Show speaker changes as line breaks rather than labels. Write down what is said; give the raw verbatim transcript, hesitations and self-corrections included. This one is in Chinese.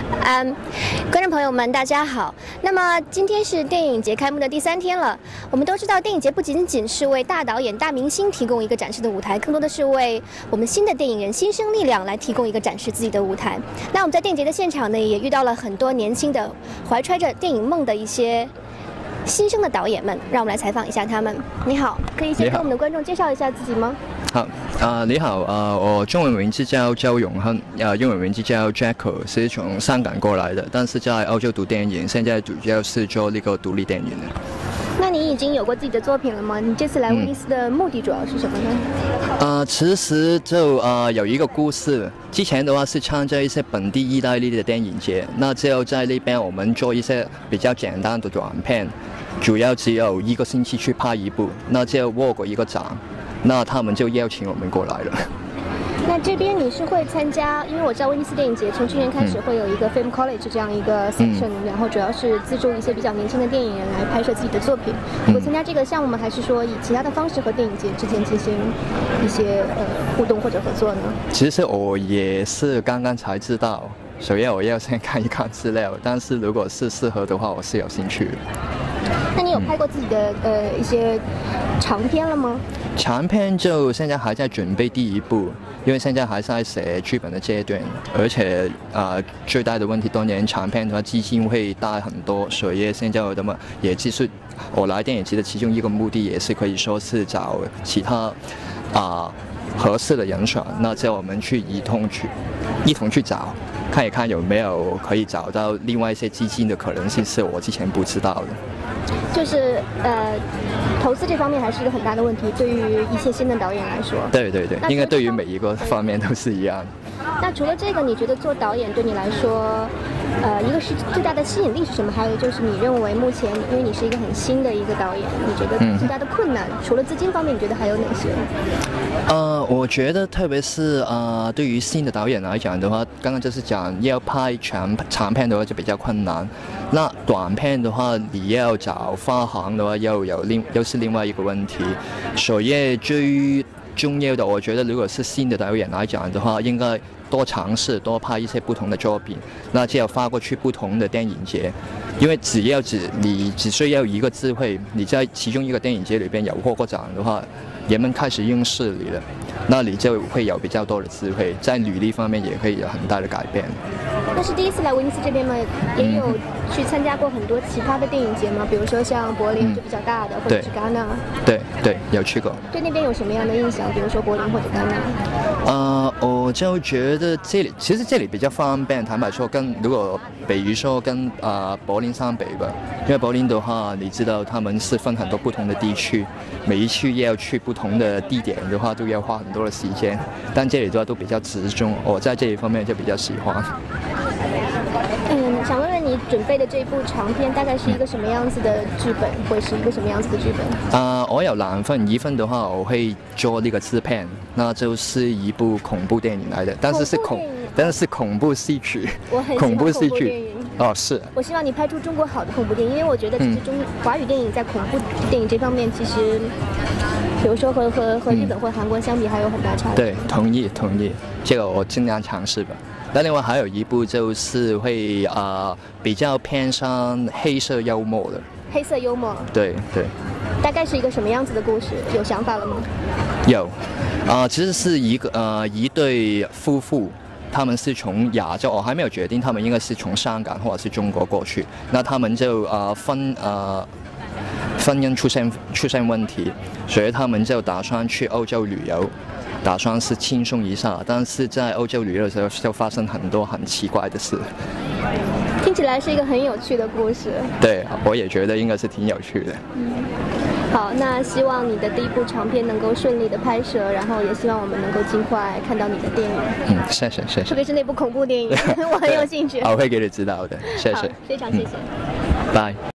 嗯，观众朋友们，大家好。那么今天是电影节开幕的第三天了。我们都知道，电影节不仅仅是为大导演、大明星提供一个展示的舞台，更多的是为我们新的电影人、新生力量来提供一个展示自己的舞台。那我们在电影节的现场呢，也遇到了很多年轻的、怀揣着电影梦的一些新生的导演们，让我们来采访一下他们。你好，可以先给我们的观众介绍一下自己吗？
好，啊、呃，你好，啊、呃，我中文名字叫周永亨，呃，英文名字叫 Jacko， 是从香港过来的，但是在澳洲读电影，现在主要是做那个独立电影的。
那你已经有过自己的作品了吗？你这次来威尼斯的目的主要是什么呢？
呃，其实就呃有一个故事，之前的话是参加一些本地意大利的电影节，那就在那边我们做一些比较简单的短片，主要只有一个星期去拍一部，那就获过一个奖。那他们就邀请我们过来了。
那这边你是会参加，因为我知道威尼斯电影节从去年开始会有一个 Film College 这样一个 section，、嗯、然后主要是资助一些比较年轻的电影人来拍摄自己的作品。你会参加这个项目吗？还是说以其他的方式和电影节之间进行一些呃互动或者合作呢？
其实我也是刚刚才知道，所以我要先看一看资料。但是如果是适合的话，我是有兴趣的。
那你有拍过自己的、嗯、呃一些长片了吗？
长片就现在还在准备第一部，因为现在还在写剧本的阶段，而且啊、呃、最大的问题当然长片的话基金会大很多，所以现在的嘛也就是我来电影节的其中一个目的，也是可以说是找其他啊、呃、合适的人选，那叫我们去一同去一同去找，看一看有没有可以找到另外一些基金的可能性，是我之前不知道的。
就是呃，投资这方面还是一个很大的问题，对于一些新的导演来说。
对对对，应该对于每一个方面都是一样。
那除了这个，你觉得做导演对你来说，呃，一个是最大的吸引力是什么？还有就是你认为目前，因为你是一个很新的一个导演，你觉得最大的困难，嗯、除了资金方面，你觉得还有哪些？
呃，我觉得特别是呃，对于新的导演来讲的话，刚刚就是讲要拍长长片的话就比较困难，那短片的话，你要找发行的话，又有另又是另外一个问题，所以最重要的，我觉得如果是新的导演来讲的话，应该多尝试，多拍一些不同的作品，那就要发过去不同的电影节，因为只要只你只需要一个机会，你在其中一个电影节里边有获过奖的话，人们开始认识你了，那你就会有比较多的机会，在履历方面也可以有很大的改变。
那是第一次来威尼斯这边吗？也有去参加过很多其他的电影节吗？比如说像柏林就比较大的，嗯、或者是戛纳。
对对，有去过。
对那边有什么样的印象？比如说柏林或者戛纳。
呃，我就觉得这里其实这里比较方便，坦白说，跟如果比如说跟啊、呃、柏林相比吧，因为柏林的话，你知道他们是分很多不同的地区，每一区要去不同的地点的话，都要花很多的时间，但这里的话都比较集中，我在这一方面就比较喜欢。
嗯，想问问你准备的这一部长片大概是一个什么样子的剧本，会是一个什么样子的剧本？啊、
呃，我有两份，一份的话我会做那个制片，那就是一部恐怖电影来的，但是是恐，但是是恐怖戏剧。
我很喜欢恐怖
戏剧
电影。
哦，是。
我希望你拍出中国好的恐怖电影，因为我觉得其实中、嗯、华语电影在恐怖电影这方面，其实，比如说和和和日本或韩国相比，还有很大差距。
对，同意同意，这个我尽量尝试吧。那另外还有一部就是会啊、呃、比较偏向黑色幽默的。
黑色幽默。
对对。
大概是一个什么样子的故事？有想法了吗？
有，啊、呃，其实是一个呃一对夫妇。他们是从亚洲，我还没有决定，他们应该是从香港或者是中国过去。那他们就呃婚呃婚姻出现出现问题，所以他们就打算去欧洲旅游，打算是轻松一下。但是在欧洲旅游的时候，就发生很多很奇怪的事。
听起来是一个很有趣的故事。
对，我也觉得应该是挺有趣的。
嗯。好，那希望你的第一部长片能够顺利的拍摄，然后也希望我们能够尽快看到你的电影。
嗯，谢谢谢谢。
特别是那部恐怖电影，我很有兴趣。
我会给你知道的，谢谢。
非常谢谢。
拜。